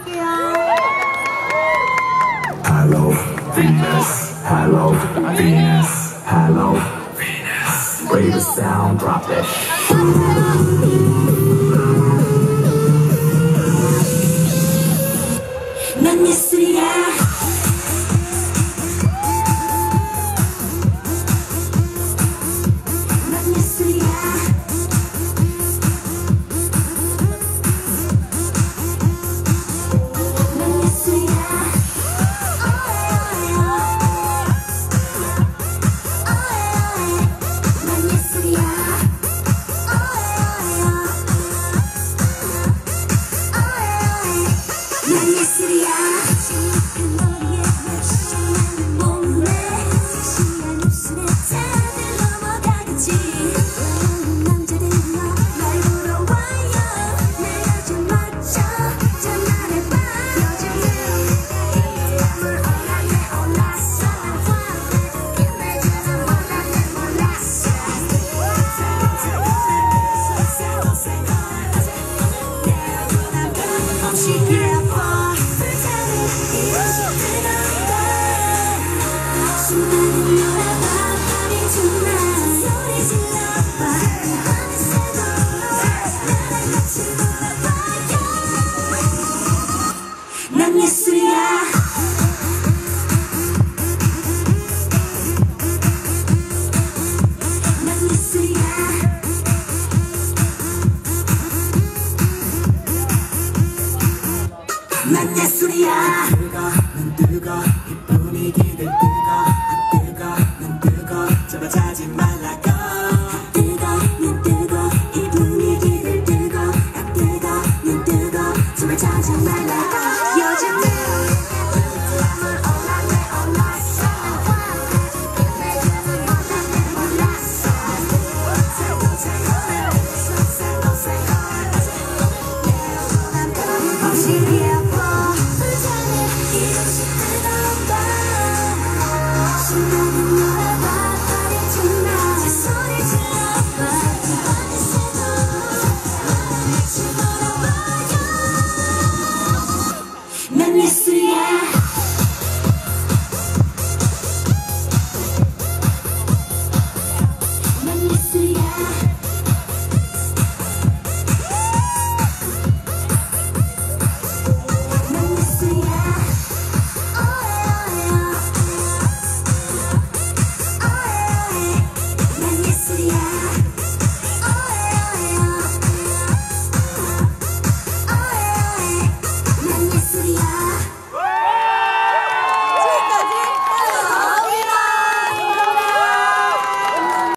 모실게요. Hello Venus, hello Venus, hello Venus. Play the sound, drop that shit. 난 예술이야. 난 예술이야. 난 예술이야. 난 예술이야. 난 예술이야. 그 머리에 섹시한 몸매, 섹시한 입술에 다들 넘어가겠지. 외로운 남자들아 날 보러 와요. 내가 좀 멋져 좀 말해봐. 요즘 들어 물 올랐네 올랐어. 근데 저는 몰랐네 몰랐어. 없이 예뻐. 수많은 노래가 밤이 주나 소리 질러봐. 어느새도 나랑 같이 불러봐요. 난 예술이야. 난 예술이야. 난 예술이야. 난 뜨거 이 분위기들 뜨거 난 뜨거 제발 자지 말라고. 뜨거 난 뜨거 이 분위기를 뜨거 난 뜨거 제발 자지 말라고.